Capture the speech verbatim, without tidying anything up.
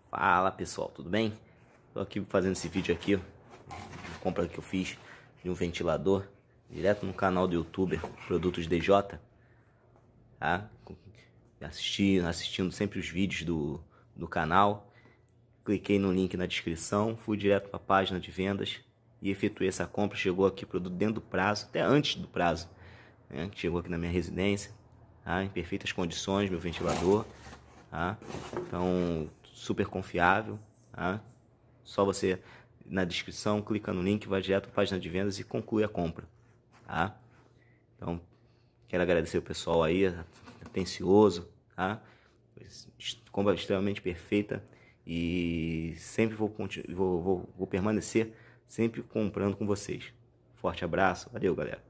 Fala pessoal, tudo bem? Tô aqui fazendo esse vídeo aqui, compra que eu fiz de um ventilador direto no canal do youtuber Produtos D J, tá? Assistindo, assistindo sempre os vídeos do, do canal, cliquei no link na descrição, fui direto para a página de vendas e efetuei essa compra. Chegou aqui o produto dentro do prazo, até antes do prazo, né? Chegou aqui na minha residência, tá? Em perfeitas condições, meu ventilador, tá? Então super confiável, tá? Só você na descrição, clica no link, vai direto para a página de vendas e conclui a compra, tá? Então quero agradecer o pessoal aí, atencioso, tá? Compra extremamente perfeita e sempre vou, vou, vou, vou permanecer sempre comprando com vocês. Forte abraço, valeu galera.